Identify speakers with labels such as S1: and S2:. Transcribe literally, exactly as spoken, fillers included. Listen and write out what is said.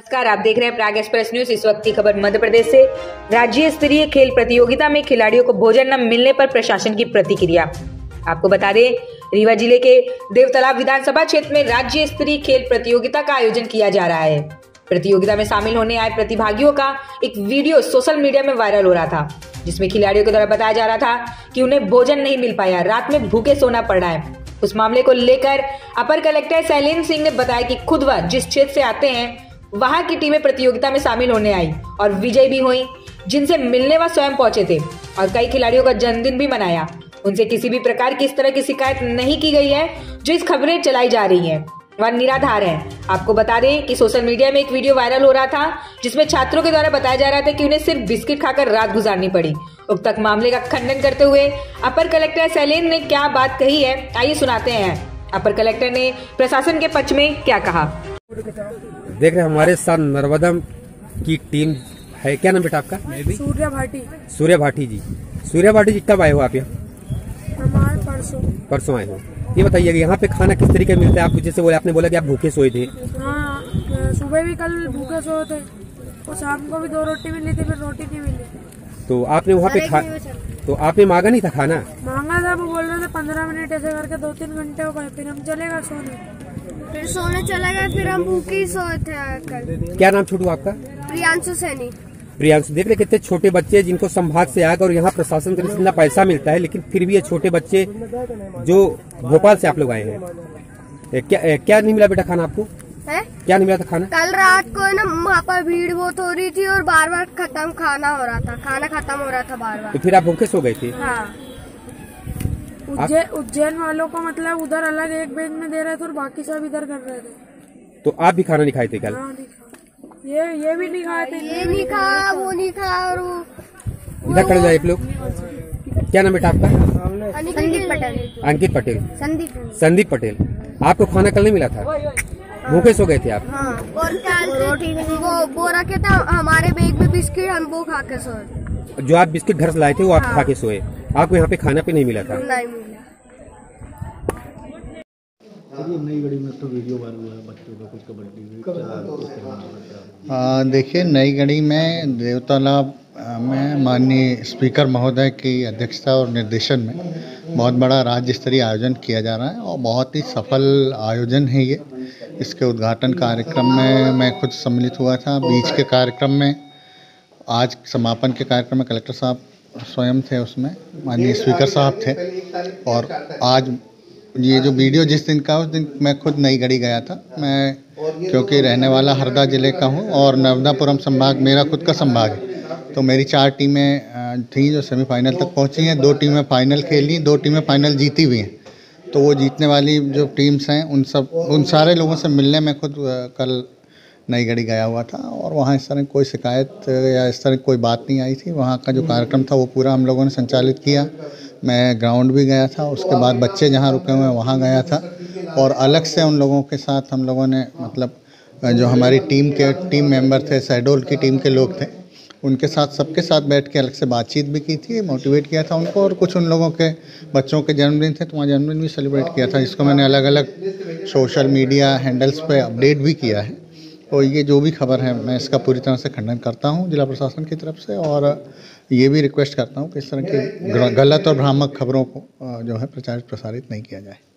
S1: नमस्कार, आप देख रहे हैं प्राग एक्सप्रेस न्यूज। इस वक्त की खबर मध्य प्रदेश से। राज्य स्तरीय खेल प्रतियोगिता में खिलाड़ियों को भोजन न मिलने पर प्रशासन की प्रतिक्रिया। आपको बता दें, रीवा जिले के देवतालाब विधानसभा क्षेत्र में राज्य स्तरीय खेल प्रतियोगिता का आयोजन किया जा रहा है। प्रतियोगिता में शामिल होने आए प्रतिभागियों का एक वीडियो सोशल मीडिया में वायरल हो रहा था, जिसमें खिलाड़ियों के द्वारा बताया जा रहा था कि उन्हें भोजन नहीं मिल पाया, रात में भूखे सोना पड़ रहा है। उस मामले को लेकर अपर कलेक्टर शैलेंद्र सिंह ने बताया कि खुद वह जिस क्षेत्र से आते हैं वहां की टीमें प्रतियोगिता में शामिल होने आई और विजयी भी हुई, जिनसे मिलने वह स्वयं पहुंचे थे और कई खिलाड़ियों का जन्मदिन भी मनाया। उनसे किसी भी प्रकार की इस तरह की शिकायत नहीं की गई है। जो इस खबरें चलाई जा रही हैं वह निराधार है। आपको बता दें कि सोशल मीडिया में एक वीडियो वायरल हो रहा था, जिसमें छात्रों के द्वारा बताया जा रहा था कि उन्हें सिर्फ बिस्किट खाकर रात गुजारनी पड़ी। उक्त मामले का खंडन करते हुए अपर कलेक्टर शैलेंद्र ने क्या बात कही है, आइए सुनाते हैं। अपर कलेक्टर ने प्रशासन के पक्ष में क्या कहा।
S2: देख रहे हमारे साथ नर्मदा की टीम है। क्या नाम बेटा आपका?
S3: सूर्या भाटी।
S2: सूर्या भाटी जी। सूर्या भाटी जी, कब आए हो आप यहाँ?
S3: हमारे परसों
S2: परसों आए हो। ये बताइए कि यहाँ पे खाना किस तरीके मिलता है आपको? जैसे बोले, आपने बोला कि आप भूखे सोए थे।
S3: हाँ, सुबह भी कल भूखे सोए थे और शाम को भी दो रोटी मिली थी, फिर रोटी नहीं मिली।
S2: तो आपने वहाँ पे खा तो आपने मांगा नहीं था खाना?
S3: मांगा था, वो बोल रहे थे पंद्रह मिनट ऐसे करके दो तीन घंटे हो गए, फिर हम चलेगा सोने
S4: फिर सोने चले गए, फिर हम भूखे ही सोए थे कल।
S2: क्या नाम छोटू आपका?
S4: प्रियांशु सैनी।
S2: प्रियांशु। देख रहे कितने छोटे बच्चे जिनको संभाग से आकर, और यहाँ प्रशासन से इतना पैसा मिलता है, लेकिन फिर भी ये छोटे बच्चे जो भोपाल से आप लोग आए हैं, क्या क्या नहीं मिला बेटा खाना आपको?
S4: है? क्या
S2: नहीं मिला था खाना?
S4: कल रात को ना वहाँ पर भीड़ बहुत हो रही थी और बार बार खत्म खाना हो रहा था, खाना खत्म हो रहा था बार बार।
S2: तो फिर आप भूखे सो गए थे?
S4: हाँ।
S3: उज्जैन उज्जैन वालों को मतलब उधर अलग एक बेंच में दे रहे थे और बाकी सब इधर कर रहे थे।
S2: तो आप भी खाना नहीं खाए थे कल?
S3: हाँ, नहीं खा। ये ये भी नहीं खाए थे,
S4: ये नहीं खा, वो नहीं खा। और
S2: इधर खड़े जाए आप लोग। क्या नाम बेटा आपका?
S4: संदीप पटेल।
S2: अंकित पटेल।
S4: संदीप
S2: संदीप पटेल। आपको खाना कल नहीं मिला था? भूखे सो गए थे आप?
S4: हाँ। और रोटी वो वो रखे थे हमारे बैग में बिस्किट, हम वो खा के सोए।
S2: जो आप बिस्किट घर से लाए थे वो आप
S4: हाँ।
S2: खा के सोए। आपको यहाँ पे खाना भी नहीं मिला था?
S4: नहीं मिला।
S5: नई गढ़ी में तो वीडियो वायरल हुआ है बच्चों का, कुछ कबड्डी।
S6: हाँ, देखिए, नई गढ़ी में देवतालाब में माननीय स्पीकर महोदय की अध्यक्षता और निर्देशन में बहुत बड़ा राज्य स्तरीय आयोजन किया जा रहा है और बहुत ही सफल आयोजन है ये। इसके उद्घाटन कार्यक्रम में मैं खुद सम्मिलित हुआ था। बीच के कार्यक्रम में, आज समापन के कार्यक्रम में कलेक्टर साहब स्वयं थे, उसमें माननीय स्पीकर साहब थे। और आज ये जो वीडियो जिस दिन का, उस दिन मैं खुद नई गढ़ी गया था। मैं क्योंकि रहने वाला हरदा ज़िले का हूँ और नर्मदापुरम संभाग मेरा खुद का संभाग है, तो मेरी चार टीमें थी जो सेमीफाइनल तक पहुँची हैं। दो टीमें फाइनल खेली, दो टीमें फाइनल जीती हुई हैं। तो वो जीतने वाली जो टीम्स हैं, उन सब उन सारे लोगों से मिलने में खुद कल नई गढ़ी गया हुआ था और वहाँ इस तरह कोई शिकायत या इस तरह कोई बात नहीं आई थी। वहाँ का जो कार्यक्रम था वो पूरा हम लोगों ने संचालित किया। मैं ग्राउंड भी गया था, उसके बाद बच्चे जहाँ रुके हुए हैं वहाँ गया था और अलग से उन लोगों के साथ हम लोगों ने, मतलब जो हमारी टीम के टीम मेंबर थे, शहडोल की टीम के लोग थे, उनके साथ सबके साथ बैठ के अलग से बातचीत भी की थी, मोटिवेट किया था उनको। और कुछ उन लोगों के बच्चों के जन्मदिन थे तो वहाँ जन्मदिन भी सेलिब्रेट किया था, जिसको मैंने अलग अलग सोशल मीडिया हैंडल्स पे अपडेट भी किया है। तो ये जो भी खबर है, मैं इसका पूरी तरह से खंडन करता हूँ जिला प्रशासन की तरफ से, और ये भी रिक्वेस्ट करता हूँ कि इस तरह की गलत और भ्रामक खबरों को जो है प्रचारित प्रसारित नहीं किया जाए।